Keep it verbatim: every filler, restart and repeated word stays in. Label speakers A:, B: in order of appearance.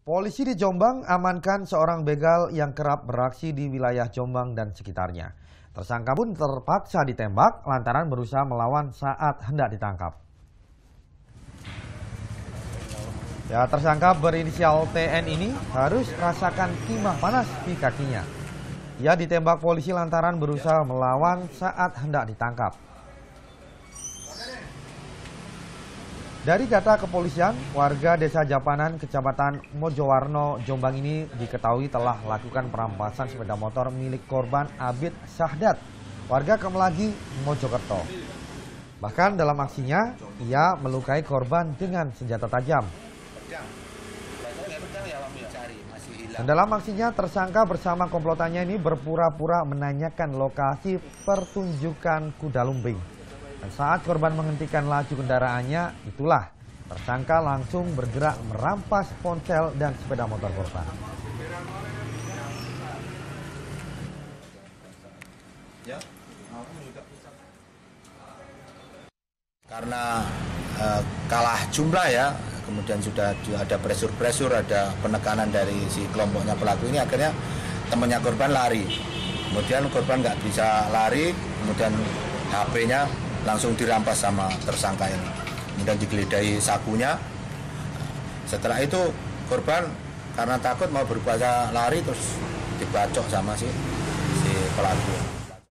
A: Polisi di Jombang amankan seorang begal yang kerap beraksi di wilayah Jombang dan sekitarnya. Tersangka pun terpaksa ditembak lantaran berusaha melawan saat hendak ditangkap. Ya, tersangka berinisial T N ini harus rasakan timah panas di kakinya. Ia ditembak polisi lantaran berusaha melawan saat hendak ditangkap. Dari data kepolisian, warga desa Japanan, kecamatan Mojowarno, Jombang ini diketahui telah melakukan perampasan sepeda motor milik korban Abid Sahdat, warga Kemelagi, Mojokerto. Bahkan dalam aksinya, ia melukai korban dengan senjata tajam. Dan dalam aksinya, tersangka bersama komplotannya ini berpura-pura menanyakan lokasi pertunjukan kuda lumping. Dan saat korban menghentikan laju kendaraannya, itulah tersangka langsung bergerak merampas ponsel dan sepeda motor korban.
B: Karena eh, kalah jumlah ya, kemudian sudah ada presur-presur, ada penekanan dari si kelompoknya pelaku ini, akhirnya temannya korban lari. Kemudian korban nggak bisa lari, kemudian H P-nya langsung dirampas sama tersangka ini. Kemudian digeledahi sakunya. Setelah itu korban karena takut mau berupaya lari terus dibacok sama si, si pelaku.